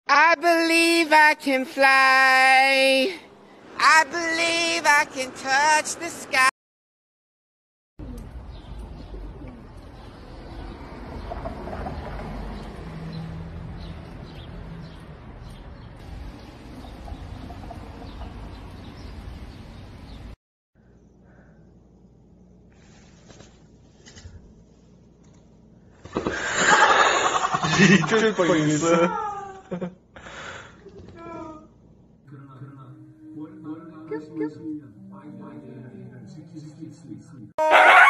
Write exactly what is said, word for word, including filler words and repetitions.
I believe I can fly. I believe I can touch the sky. 이쪽 뻔했어. 뀨.